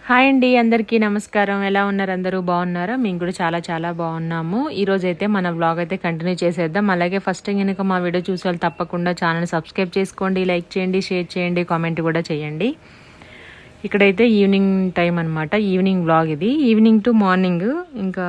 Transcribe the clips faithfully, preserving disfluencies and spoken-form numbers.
Hi అండి, అందరికీ నమస్కారం. ఎలా ఉన్నారు? అందరూ బాగున్నారా? మేము కూడా చాలా చాలా బాగున్నాము. ఈరోజు అయితే మన వ్లాగ్ అయితే కంటిన్యూ చేసేద్దాం. అలాగే ఫస్ట్ టైం కనుక మా వీడియో చూసే వాళ్ళు తప్పకుండా ఛానల్ సబ్స్క్రైబ్ చేసుకోండి, లైక్ చేయండి, షేర్ చేయండి, కామెంట్ కూడా చేయండి. ఇక్కడైతే ఈవినింగ్ టైం అనమాట, ఈవినింగ్ వ్లాగ్ ఇది. Evening to morning. ఇంకా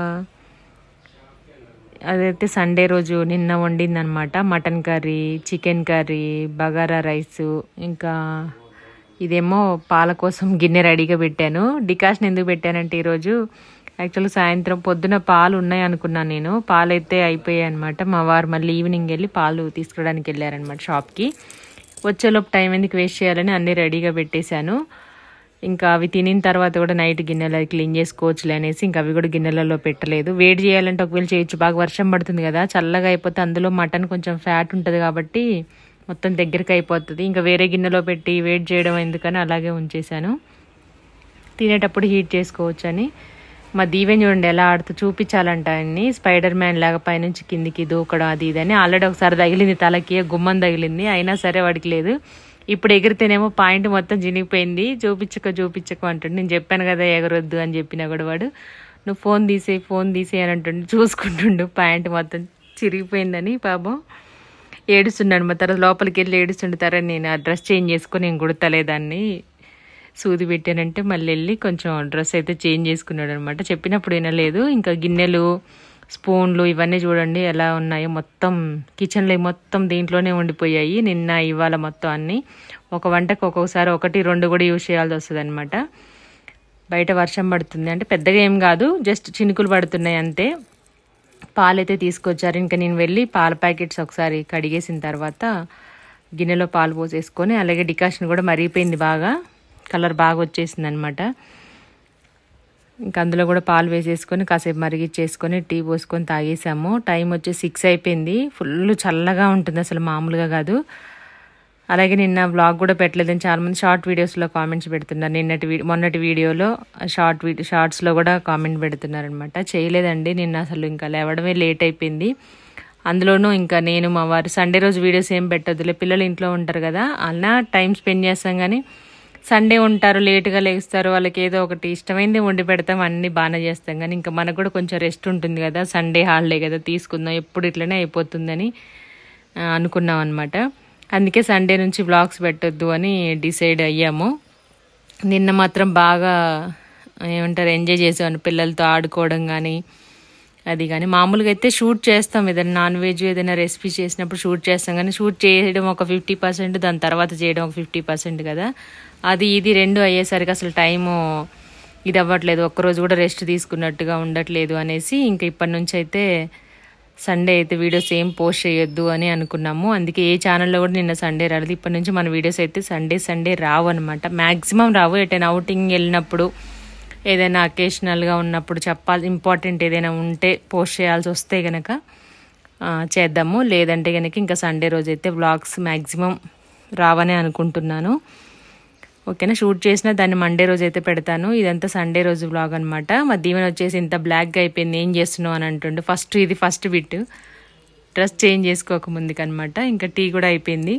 అదైతే సండే రోజు నిన్న వండిందనమాట. Mutton curry, chicken curry, bagara rice, ఇంకా ఇదేమో పాల కోసం గిన్నె రెడీగా పెట్టాను. డికాషన్ ఎందుకు పెట్టానంటే ఈరోజు యాక్చువల్గా సాయంత్రం పొద్దున పాలు ఉన్నాయి అనుకున్నాను నేను. పాలు అయితే అయిపోయాయి అనమాట. మా వారు మళ్ళీ ఈవినింగ్ వెళ్ళి పాలు తీసుకురావడానికి వెళ్ళారనమాట షాప్కి. వచ్చేలోపు టైం ఎందుకు వేస్ట్ చేయాలని అన్నీ రెడీగా పెట్టేశాను. ఇంకా అవి తినిన తర్వాత కూడా నైట్ గిన్నెలు క్లీన్ చేసుకోవచ్చులే అనేసి ఇంకా అవి కూడా గిన్నెలలో పెట్టలేదు. వేడి చేయాలంటే ఒకవేళ చేయొచ్చు, బాగా వర్షం పడుతుంది కదా, చల్లగా అయిపోతే అందులో మటన్ కొంచెం ఫ్యాట్ ఉంటుంది కాబట్టి మొత్తం దగ్గరికి అయిపోతుంది. ఇంకా వేరే గిన్నెలో పెట్టి వెయిట్ చేయడం ఎందుకని అలాగే ఉంచేసాను. తినేటప్పుడు హీట్ చేసుకోవచ్చు అని. మా దీవెన్ చూడండి ఎలా ఆడుతూ చూపించాలంట ఆయన్ని. స్పైడర్ మ్యాన్ లాగా పైనుంచి కిందికి దూకడం అది ఇదని. ఆల్రెడీ ఒకసారి తగిలింది తలకి, గుమ్మం తగిలింది, అయినా సరే వాడికి లేదు. ఇప్పుడు ఎగిరితేనేమో పాయింట్ మొత్తం చినిగిపోయింది. చూపించక చూపించక అంటుండు. నేను చెప్పాను కదా ఎగరొద్దు అని చెప్పినా కూడా వాడు నువ్వు ఫోన్ తీసేయి ఫోన్ తీసేయి అని అంటుండు. చూసుకుంటుండు పాయింట్ మొత్తం చిరిగిపోయిందని. పాపం ఏడుస్తున్నాడు. మా తర్వాత లోపలికి వెళ్ళి ఏడుస్తుంటారా, నేను ఆ డ్రెస్ చేంజ్ చేసుకొని నేను కుడతలేదాన్ని సూది పెట్టానంటే మళ్ళీ వెళ్ళి కొంచెం డ్రెస్ అయితే చేంజ్ చేసుకున్నాడు అనమాట. చెప్పినప్పుడు వినలేదు. ఇంకా గిన్నెలు, స్పూన్లు ఇవన్నీ చూడండి ఎలా ఉన్నాయో. మొత్తం కిచెన్లో మొత్తం దీంట్లోనే ఉండిపోయాయి. నిన్న ఇవాళ మొత్తం అన్నీ. ఒక వంటకు ఒక్కొక్కసారి ఒకటి రెండు కూడా యూజ్ చేయాల్సి వస్తుంది అనమాట. బయట వర్షం పడుతుంది అంటే పెద్దగా ఏం కాదు, జస్ట్ చినుకులు పడుతున్నాయి అంతే. పాలైతే తీసుకొచ్చారు. ఇంకా నేను వెళ్ళి పాల ప్యాకెట్స్ ఒకసారి కడిగేసిన తర్వాత గిన్నెలో పాలు పోసేసుకొని, అలాగే డికాషన్ కూడా మరిగిపోయింది, బాగా కలర్ బాగా వచ్చేసింది అనమాట. ఇంకా అందులో కూడా పాలు వేసేసుకొని కాసేపు మరిగిచ్చేసుకొని టీ పోసుకొని తాగేసాము. టైం వచ్చి సిక్స్ అయిపోయింది. ఫుల్ చల్లగా ఉంటుంది, అసలు మామూలుగా కాదు. అలాగే నిన్న వ్లాగ్ కూడా పెట్టలేదని చాలామంది షార్ట్ వీడియోస్లో కామెంట్స్ పెడుతున్నారు. నిన్నటి వీడియో మొన్నటి వీడియోలో షార్ట్ వీడియో షార్ట్స్లో కూడా కామెంట్ పెడుతున్నారనమాట. చేయలేదండి నిన్న, అసలు ఇంకా లేవడమే లేట్ అయిపోయింది. అందులోనూ ఇంకా నేను మా వారు సండే రోజు వీడియోస్ ఏం పెట్టొద్దులే, పిల్లలు ఇంట్లో ఉంటారు కదా, అలా టైం స్పెండ్ చేస్తాం. కానీ సండే ఉంటారు, లేటుగా లేస్తారు, వాళ్ళకి ఏదో ఒకటి ఇష్టమైంది వండి పెడతాం, అన్నీ బాగానే చేస్తాం. కానీ ఇంకా మనకు కూడా కొంచెం రెస్ట్ ఉంటుంది కదా, సండే హాలిడే కదా, తీసుకుందాం, ఎప్పుడు ఇట్లనే అయిపోతుందని అనుకున్నాం అనమాట. అందుకే సండే నుంచి వ్లాగ్స్ పెట్టొద్దు అని డిసైడ్ అయ్యాము. నిన్న మాత్రం బాగా ఏమంటారు ఎంజాయ్ చేసాను, పిల్లలతో ఆడుకోవడం కానీ అది కానీ. మామూలుగా అయితే షూట్ చేస్తాం, ఏదైనా నాన్ వెజ్ ఏదైనా రెసిపీ చేసినప్పుడు షూట్ చేస్తాం. కానీ షూట్ చేయడం ఒక ఫిఫ్టీ పర్సెంట్, దాని తర్వాత చేయడం ఒక ఫిఫ్టీ పర్సెంట్ కదా, అది ఇది రెండు అయ్యేసరికి అసలు టైము ఇది అవ్వట్లేదు, ఒక్కరోజు కూడా రెస్ట్ తీసుకున్నట్టుగా ఉండట్లేదు అనేసి ఇంకా ఇప్పటి నుంచి అయితే సండే అయితే వీడియోస్ ఏం పోస్ట్ చేయొద్దు అని అనుకున్నాము. అందుకే ఏ ఛానల్లో కూడా నిన్న సండే రాలేదు. ఇప్పటి నుంచి మన వీడియోస్ అయితే సండే సండే రావు అనమాట, మ్యాక్సిమం రావు. ఎటైనా అవుటింగ్ వెళ్ళినప్పుడు, ఏదైనా అకేషనల్గా ఉన్నప్పుడు చెప్పాలి, ఇంపార్టెంట్ ఏదైనా ఉంటే పోస్ట్ చేయాల్సి వస్తే కనుక చేద్దాము. లేదంటే కనుక ఇంకా సండే రోజు అయితే వ్లాగ్స్ మ్యాక్సిమం రావనే అనుకుంటున్నాను. ఓకేనా, షూట్ చేసిన దాన్ని మండే రోజు అయితే పెడతాను. ఇదంతా సండే రోజు వ్లాగ్ అనమాట. మా దీవెన వచ్చేసి ఇంత బ్లాక్గా అయిపోయింది, ఏం చేస్తున్నావు అని అంటుండే. ఫస్ట్ ఇది ఫస్ట్ బిట్, డ్రెస్ చేంజ్ చేసుకోక ముందుకనమాట. ఇంకా టీ కూడా అయిపోయింది.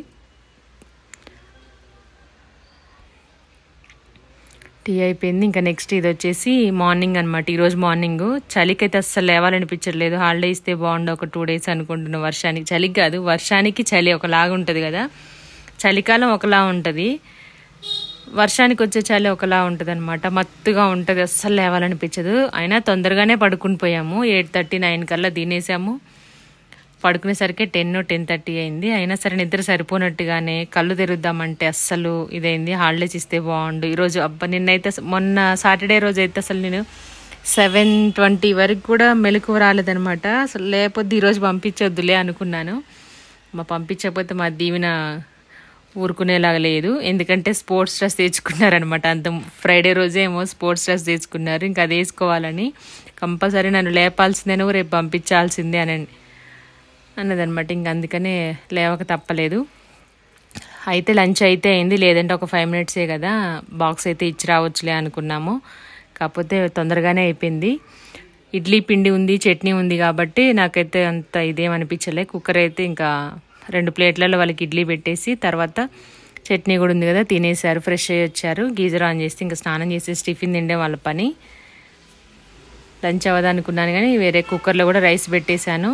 టీ అయిపోయింది. ఇంకా నెక్స్ట్ ఇది వచ్చేసి మార్నింగ్ అనమాట. ఈరోజు మార్నింగ్ చలికైతే అస్సలు లేవాలనిపించట్లేదు. హాలిడే ఇస్తే బాగుండు ఒక టూ డేస్ అనుకుంటున్నాను. వర్షానికి, చలికి కాదు వర్షానికి చలి ఒకలాగా ఉంటుంది కదా, చలికాలం ఒకలా ఉంటుంది, వర్షానికి వచ్చే చలి ఒకలా ఉంటుంది అనమాట. మత్తుగా ఉంటుంది, అస్సలు లేవాలనిపించదు. అయినా తొందరగానే పడుకుని పోయాము. ఎయిట్ థర్టీ నైన్ కల్లా తినేసాము. పడుకునేసరికి టెన్ టెన్ థర్టీ అయింది. అయినా సరే నిద్ర సరిపోనట్టుగానే కళ్ళు తెరుద్దామంటే అస్సలు ఇదైంది. హాలిడేస్ ఇస్తే బాగుండు. ఈరోజు అబ్బా నిన్నైతే మొన్న సాటర్డే రోజు అయితే అసలు నేను సెవెన్ ట్వంటీ వరకు కూడా మెలకువ రాలేదనమాట. అసలు లేకపోతే ఈరోజు పంపించొద్దులే అనుకున్నాను. మా పంపించకపోతే మా దీవెన ఊరుకునేలాగా లేదు, ఎందుకంటే స్పోర్ట్స్ డ్రెస్ తెచ్చుకున్నారనమాట. అంత ఫ్రైడే రోజే ఏమో స్పోర్ట్స్ డ్రెస్ తెచ్చుకున్నారు. ఇంకా అది వేసుకోవాలని కంపల్సరీ నన్ను లేపాల్సిందేనో రేపు పంపించాల్సిందే అని అన్నదనమాట. ఇంక అందుకనే లేవక తప్పలేదు. అయితే లంచ్ అయితే అయింది, లేదంటే ఒక ఫైవ్ మినిట్సే కదా, బాక్స్ అయితే ఇచ్చి రావచ్చులే అనుకున్నాము. కాకపోతే తొందరగానే అయిపోయింది. ఇడ్లీ పిండి ఉంది, చట్నీ ఉంది కాబట్టి నాకైతే అంత ఇదేం అనిపించలే. కుక్కర్ అయితే ఇంకా రెండు ప్లేట్లలో వాళ్ళకి ఇడ్లీ పెట్టేసి తర్వాత చట్నీ కూడా ఉంది కదా, తినేసారు, ఫ్రెష్ అయ్యి వచ్చారు. గీజర్ ఆన్ చేస్తే ఇంకా స్నానం చేసేసి టిఫిన్ తిండే వాళ్ళ పని. లంచ్ అవ్వదనుకున్నాను కానీ వేరే కుక్కర్లో కూడా రైస్ పెట్టేశాను.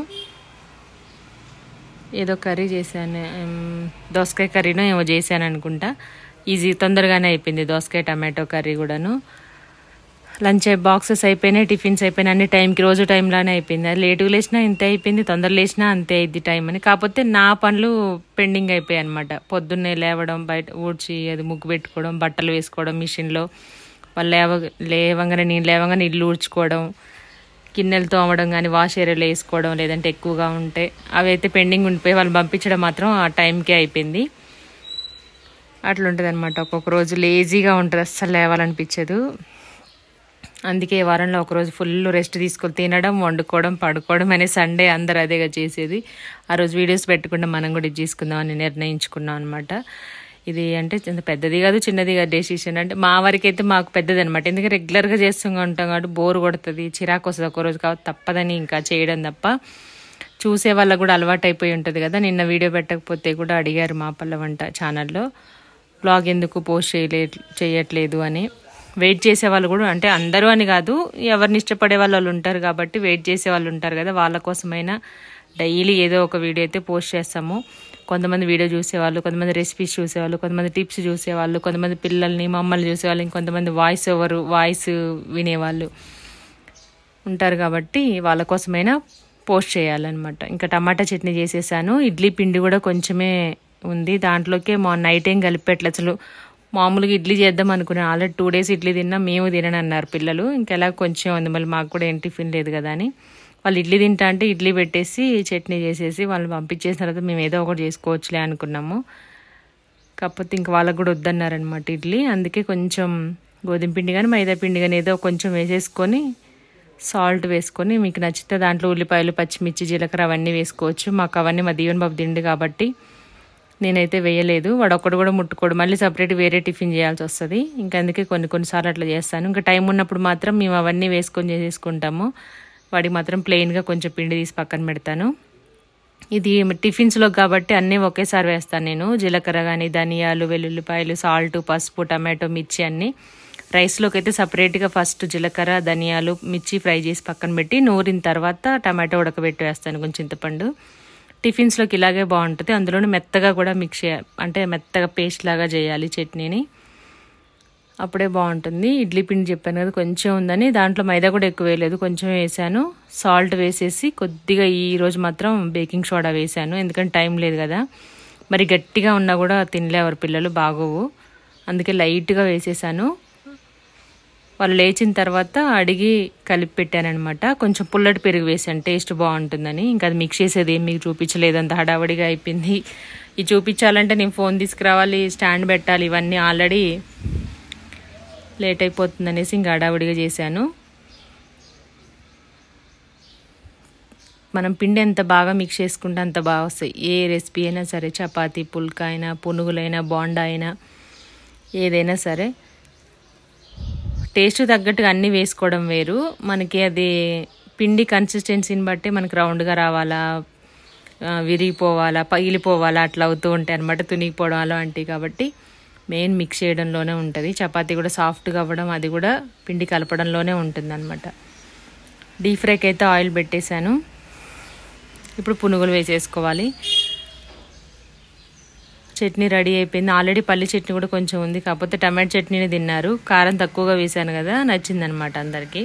ఏదో కర్రీ చేశాను, దోసకాయ కర్రీనో ఏమో చేశాను అనుకుంటా. ఈజీ తొందరగానే అయిపోయింది దోసకాయ టమాటో కర్రీ కూడాను. లంచ్ బాక్సెస్ అయిపోయినాయి, టిఫిన్స్ అయిపోయినాయి, అన్ని టైంకి రోజు టైంలోనే అయిపోయింది. అది లేటుగా లేచినా ఇంతే అయిపోయింది, తొందర లేచినా అంతే అయింది టైం అని. కాకపోతే నా పనులు పెండింగ్ అయిపోయాయి అనమాట. పొద్దున్నే లేవడం, బయట ఊడ్చి అది ముగ్గు పెట్టుకోవడం, బట్టలు వేసుకోవడం మిషన్లో, వాళ్ళు లేవ లేవంగానే నేను లేవంగానే ఇల్లు ఊడ్చుకోవడం, గిన్నెలు తోమడం కానీ వాష్ ఏరియాలో వేసుకోవడం లేదంటే ఎక్కువగా ఉంటే అవి అయితే పెండింగ్ ఉండిపోయి వాళ్ళు పంపించడం మాత్రం ఆ టైంకే అయిపోయింది. అట్లా ఉంటుంది అనమాట. ఒక్కొక్క రోజు లేజీగా ఉంటుంది, అస్సలు లేవాలనిపించదు. అందుకే వారంలో ఒకరోజు ఫుల్ రెస్ట్ తీసుకొని తినడం, వండుకోవడం, పడుకోవడం అనే సండే అందరు అదేగా చేసేది. ఆ రోజు వీడియోస్ పెట్టకుండా మనం కూడా ఇది చేసుకుందామని నిర్ణయించుకున్నాం అనమాట. ఇది అంటే పెద్దది కాదు చిన్నది కాదు డెసిషన్. అంటే మా వరకు అయితే మాకు పెద్దది అనమాట. ఎందుకంటే రెగ్యులర్గా చేస్తూ ఉంటాం కాబట్టి బోర్ కొడుతుంది, చిరాకు వస్తుంది ఒకరోజు కాబట్టి తప్పదని ఇంకా చేయడం తప్ప. చూసే వాళ్ళకు కూడా అలవాటు అయిపోయి ఉంటుంది కదా. నిన్న వీడియో పెట్టకపోతే కూడా అడిగారు మా పల్ల వంట ఛానల్లో, బ్లాగ్ ఎందుకు పోస్ట్ చేయలే చేయట్లేదు అని. వెయిట్ చేసే వాళ్ళు కూడా, అంటే అందరూ అని కాదు, ఎవరిని ఇష్టపడే వాళ్ళు వాళ్ళు ఉంటారు కాబట్టి వెయిట్ చేసే వాళ్ళు ఉంటారు కదా, వాళ్ళ కోసమైనా డైలీ ఏదో ఒక వీడియో అయితే పోస్ట్ చేస్తాము. కొంతమంది వీడియో చూసేవాళ్ళు, కొంతమంది రెసిపీస్ చూసేవాళ్ళు, కొంతమంది టిప్స్ చూసేవాళ్ళు, కొంతమంది పిల్లల్ని మమ్మల్ని చూసేవాళ్ళు, ఇంకొంతమంది వాయిస్ ఓవర్ వాయిస్ వినేవాళ్ళు ఉంటారు కాబట్టి వాళ్ళ కోసమైనా పోస్ట్ చేయాలన్నమాట. ఇంకా టమాటా చట్నీ చేసేసాను. ఇడ్లీ పిండి కూడా కొంచెమే ఉంది, దాంట్లోకే మా నైట్ ఏం కలిపెట్ల. అసలు మామూలుగా ఇడ్లీ చేద్దాం అనుకున్నాను, ఆల్రెడీ టూ డేస్ ఇడ్లీ తిన్నా, మేము తినని అన్నారు పిల్లలు. ఇంకెలా కొంచెం ఉంది, మళ్ళీ మాకు కూడా ఏం టిఫిన్ లేదు కదా అని వాళ్ళు ఇడ్లీ తింటా అంటే ఇడ్లీ పెట్టేసి చట్నీ చేసేసి వాళ్ళు పంపించేసిన తర్వాత మేము ఏదో ఒకటి చేసుకోవచ్చులే అనుకున్నాము. కాకపోతే ఇంక వాళ్ళకు కూడా వద్దన్నారనమాట ఇడ్లీ. అందుకే కొంచెం గోధుమ పిండి కానీ మైదా పిండి కానీ ఏదో కొంచెం వేసేసుకొని సాల్ట్ వేసుకొని, మీకు నచ్చితే దాంట్లో ఉల్లిపాయలు, పచ్చిమిర్చి, జీలకర్ర అవన్నీ వేసుకోవచ్చు. మాకు అవన్నీ మా దీవెన్ బాబు తిండి కాబట్టి నేనైతే వేయలేదు. వాడు ఒక్కడు కూడా ముట్టుకోడు, మళ్ళీ సపరేట్ వేరే టిఫిన్ చేయాల్సి వస్తుంది. ఇంకా అందుకే కొన్ని కొన్నిసార్లు అట్లా చేస్తాను. ఇంకా టైం ఉన్నప్పుడు మాత్రం మేము అవన్నీ వేసుకొని చేసేసుకుంటాము. వాడికి మాత్రం ప్లెయిన్గా కొంచెం పిండి తీసి పక్కన పెడతాను. ఇది టిఫిన్స్లో కాబట్టి అన్నీ ఒకేసారి వేస్తాను నేను. జీలకర్ర కానీ, ధనియాలు, వెల్లుల్లిపాయలు, సాల్ట్, పసుపు, టమాటో, మిర్చి అన్నీ. రైస్లోకి అయితే సపరేట్గా ఫస్ట్ జీలకర్ర, ధనియాలు, మిర్చి ఫ్రై చేసి పక్కన పెట్టి నూరిన తర్వాత టమాటో ఉడకబెట్టి వేస్తాను కొంచెం చింతపండు. టిఫిన్స్లోకి ఇలాగే బాగుంటుంది. అందులోనే మెత్తగా కూడా మిక్స్ చేయాలి, అంటే మెత్తగా పేస్ట్ లాగా చేయాలి చట్నీని, అప్పుడే బాగుంటుంది. ఇడ్లీ పిండి చెప్పాను కదా కొంచెం ఉందని, దాంట్లో మైదా కూడా ఎక్కువ వేయలేదు, కొంచెం వేసాను. సాల్ట్ వేసేసి కొద్దిగా ఈరోజు మాత్రం బేకింగ్ సోడా వేసాను, ఎందుకంటే టైం లేదు కదా. మరి గట్టిగా ఉన్నా కూడా తినలేవారు పిల్లలు, బాగోవు. అందుకే లైట్గా వేసేసాను. వాళ్ళు లేచిన తర్వాత అడిగి కలిపి పెట్టానమాట. కొంచెం పుల్లటి పెరుగు వేసాను, టేస్ట్ బాగుంటుందని. ఇంకా అది మిక్స్ చేసేది ఏం మీకు చూపించలేదు, అంత హడావడిగా అయిపోయింది. ఇది చూపించాలంటే నేను ఫోన్ తీసుకురావాలి, స్టాండ్ పెట్టాలి, ఇవన్నీ ఆల్రెడీ లేట్ అయిపోతుంది అనేసి ఇంకా హడావడిగా చేశాను. మనం పిండి ఎంత బాగా మిక్స్ చేసుకుంటే అంత బాగా వస్తాయి. ఏ రెసిపీ అయినా సరే, చపాతీ, పుల్కా అయినా, పునుగులైనా, బోండా అయినా, ఏదైనా సరే టేస్ట్ తగ్గట్టుగా అన్నీ వేసుకోవడం వేరు. మనకి అది పిండి కన్సిస్టెన్సీని బట్టి మనకి రౌండ్గా రావాలా, విరిగిపోవాలా, పగిలిపోవాలా, అట్లా అవుతూ ఉంటాయి అనమాట, తునిగిపోవడం అలాంటివి. కాబట్టి మెయిన్ మిక్స్ చేయడంలోనే ఉంటుంది. చపాతీ కూడా సాఫ్ట్గా అవ్వడం అది కూడా పిండి కలపడంలోనే ఉంటుంది అనమాట. డీప్ ఫ్రైకి అయితే ఆయిల్ పెట్టేశాను. ఇప్పుడు పునుగులు వేసేసుకోవాలి. చట్నీ రెడీ అయిపోయింది. ఆల్రెడీ పల్లి చట్నీ కూడా కొంచెం ఉంది, కాకపోతే టమాటో చట్నీని తిన్నారు. కారం తక్కువగా వేసాను కదా, నచ్చిందనమాట అందరికీ.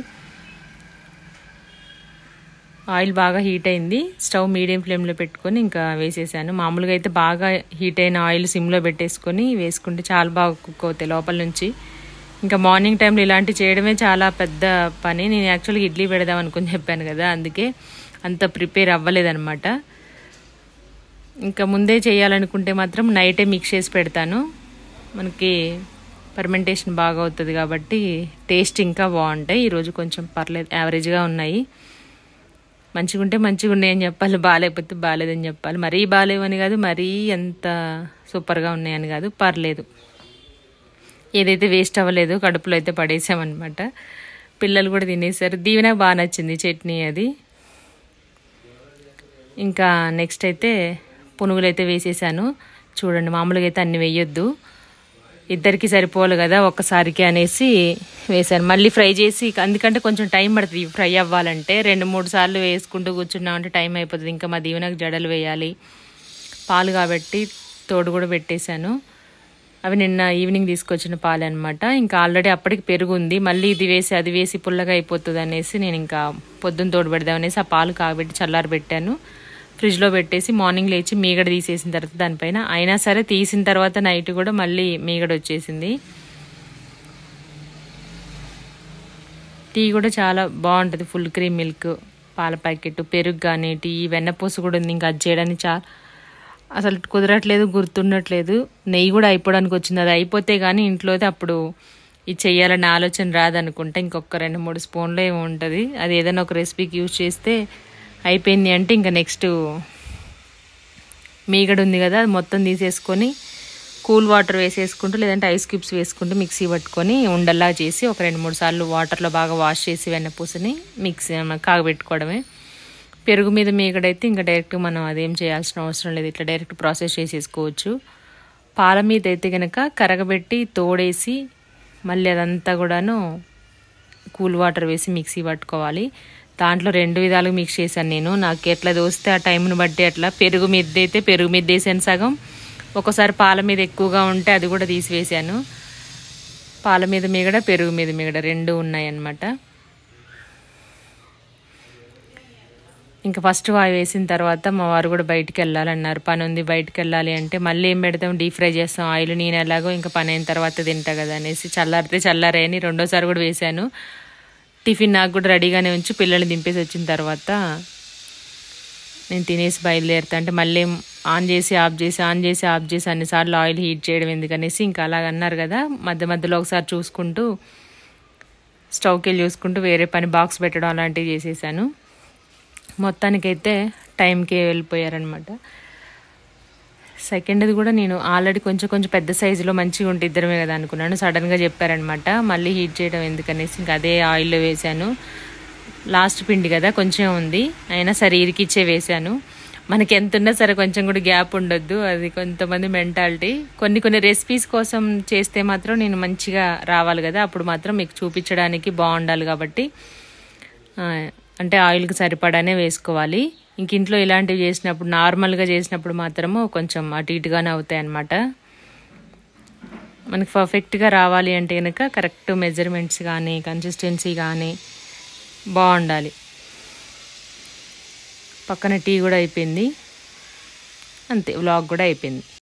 ఆయిల్ బాగా హీట్ అయింది. స్టవ్ మీడియం ఫ్లేమ్లో పెట్టుకొని ఇంకా వేసేసాను. మామూలుగా అయితే బాగా హీట్ అయిన ఆయిల్ సిమ్లో పెట్టేసుకొని వేసుకుంటే చాలా బాగా కుక్ అవుతాయి లోపల నుంచి. ఇంకా మార్నింగ్ టైంలో ఇలాంటివి చేయడమే చాలా పెద్ద పని. నేను యాక్చువల్గా ఇడ్లీ పెడదాం అనుకుని చెప్పాను కదా, అందుకే అంత ప్రిపేర్ అవ్వలేదన్నమాట. ఇంకా ముందే చేయాలనుకుంటే మాత్రం నైటే మిక్స్ చేసి పెడతాను, మనకి ఫర్మెంటేషన్ బాగా అవుతుంది కాబట్టి టేస్ట్ ఇంకా బాగుంటాయి. ఈరోజు కొంచెం పర్లేదు, యావరేజ్గా ఉన్నాయి. మంచిగా ఉంటే మంచిగా ఉన్నాయని చెప్పాలి, బాగాలేకపోతే బాగాలేదని చెప్పాలి. మరీ బాగాలేవని కాదు, మరీ ఎంత సూపర్గా ఉన్నాయని కాదు, పర్లేదు. ఏదైతే వేస్ట్ అవ్వలేదు కడుపులో అయితే పడేసామన్నమాట. పిల్లలు కూడా తినేసారు. దీవెన బాగా నచ్చింది చట్నీ అది. ఇంకా నెక్స్ట్ అయితే పునుగులు అయితే వేసేసాను. చూడండి, మామూలుగా అయితే అన్ని వేయొద్దు, ఇద్దరికి సరిపోవాలి కదా ఒక్కసారికి అనేసి వేసాను. మళ్ళీ ఫ్రై చేసి, అందుకంటే కొంచెం టైం పడుతుంది ఫ్రై అవ్వాలంటే. రెండు మూడు సార్లు వేసుకుంటూ కూర్చున్నామంటే టైం అయిపోతుంది. ఇంకా మా దీవెనకు జడలు వేయాలి, పాలు కాబట్టి తోడు కూడా పెట్టేశాను. అవి నిన్న ఈవినింగ్ తీసుకొచ్చిన పాలు అనమాట. ఇంకా ఆల్రెడీ అప్పటికి పెరుగు ఉంది, మళ్ళీ ఇది వేసి అది వేసి పుల్లగా అయిపోతుంది అనేసి నేను ఇంకా పొద్దున్న తోడు పెడదాం అనేసి ఆ పాలు కాగబెట్టి చల్లారి పెట్టాను. ఫ్రిడ్జ్లో పెట్టేసి మార్నింగ్ లేచి మీగడ తీసేసిన తర్వాత దానిపైన, అయినా సరే తీసిన తర్వాత నైట్ కూడా మళ్ళీ మీగడ వచ్చేసింది. టీ కూడా చాలా బాగుంటుంది, ఫుల్ క్రీమ్ మిల్క్, పాల ప్యాకెట్, పెరుగు కానీ టీ, వెన్నపూస కూడా ఉంది. ఇంకా అది చేయడానికి చాలా అసలు కుదరట్లేదు, గుర్తుండట్లేదు. నెయ్యి కూడా అయిపోవడానికి వచ్చింది, అది అయిపోతే కానీ ఇంట్లోది అప్పుడు ఇది చెయ్యాలనే ఆలోచన రాదనుకుంటా. ఇంకొక రెండు మూడు స్పూన్లు ఏమి ఉంటుంది, అది ఏదైనా ఒక రెసిపీకి యూజ్ చేస్తే అయిపోయింది. అంటే ఇంకా నెక్స్ట్ మీగడ ఉంది కదా, అది మొత్తం తీసేసుకొని కూల్ వాటర్ వేసేసుకుంటూ లేదంటే ఐస్ క్యూబ్స్ వేసుకుంటూ మిక్సీ పట్టుకొని ఉండల్లా చేసి ఒక రెండు మూడు సార్లు వాటర్లో బాగా వాష్ చేసి వెన్నపూసని మిక్సీ కాగబెట్టుకోవడమే. పెరుగు మీద మీగడైతే ఇంకా డైరెక్ట్ మనం అదేం చేయాల్సిన అవసరం లేదు, ఇట్లా డైరెక్ట్ ప్రాసెస్ చేసేసుకోవచ్చు. పాల మీద అయితే కనుక కరగబెట్టి తోడేసి మళ్ళీ అదంతా కూడాను కూల్ వాటర్ వేసి మిక్సీ పట్టుకోవాలి. దాంట్లో రెండు విధాలుగా మిక్స్ చేశాను నేను, నాకు ఎట్లా దోస్తే ఆ టైంను బట్టి అట్లా. పెరుగు మీద అయితే పెరుగు మీద వేసాను సగం, ఒకసారి పాల మీద ఎక్కువగా ఉంటే అది కూడా తీసివేసాను. పాల మీద మీగడ, పెరుగు మీద మీగడ రెండు ఉన్నాయన్నమాట. ఇంకా ఫస్ట్ వాయి వేసిన తర్వాత మా వారు కూడా బయటికి వెళ్ళాలన్నారు, పని ఉంది బయటికి వెళ్ళాలి అంటే, మళ్ళీ ఏం పెడతాం డీప్ ఫ్రై చేస్తాం ఆయిల్, నేను ఎలాగో ఇంకా పని అయిన తర్వాత తింటా కదా అనేసి చల్లారితే చల్లారే అని రెండోసారి కూడా వేసాను. టిఫిన్ నాకు కూడా రెడీగానే ఉంచి పిల్లల్ని దింపేసి వచ్చిన తర్వాత నేను తినేసి బయలుదేరుతా అంటే మళ్ళీ ఆన్ చేసి ఆఫ్ చేసి ఆన్ చేసి ఆఫ్ చేసి అన్నిసార్లు ఆయిల్ హీట్ చేయడం ఎందుకనేసి ఇంకా అలాగన్నారు కదా, మధ్య మధ్యలో ఒకసారి చూసుకుంటూ స్టవ్కి వెళ్ళి చూసుకుంటూ వేరే పని బాక్స్ పెట్టడం అలాంటివి చేసేసాను. మొత్తానికైతే టైంకి వెళ్ళిపోయారనమాట. సెకండ్ది కూడా నేను ఆల్రెడీ కొంచెం కొంచెం పెద్ద సైజులో మంచిగా ఉంటే ఇద్దరమే కదా అనుకున్నాను, సడన్గా చెప్పారనమాట మళ్ళీ హీట్ చేయడం ఎందుకనేసి ఇంకా అదే ఆయిల్లో వేసాను. లాస్ట్ పిండి కదా కొంచెం ఉంది, అయినా సరే ఇరికిచ్చే వేసాను. మనకి ఎంత ఉన్నా సరే కొంచెం కూడా గ్యాప్ ఉండొద్దు, అది కొంతమంది మెంటాలిటీ. కొన్ని కొన్ని రెసిపీస్ కోసం చేస్తే మాత్రం నేను మంచిగా రావాలి కదా, అప్పుడు మాత్రం మీకు చూపించడానికి బాగుండాలి కాబట్టి అంటే ఆయిల్కి సరిపడానే వేసుకోవాలి. ఇంక ఇంట్లో ఇలాంటివి చేసినప్పుడు నార్మల్గా చేసినప్పుడు మాత్రము కొంచెం అటు ఇటుగానే అవుతాయి అన్నమాట. మనకి పర్ఫెక్ట్గా రావాలి అంటే కనుక కరెక్ట్ మెజర్మెంట్స్ కానీ కన్సిస్టెన్సీ కానీ బాగుండాలి. పక్కన టీ కూడా అయిపోయింది, అంతే వ్లాగ్ కూడా అయిపోయింది.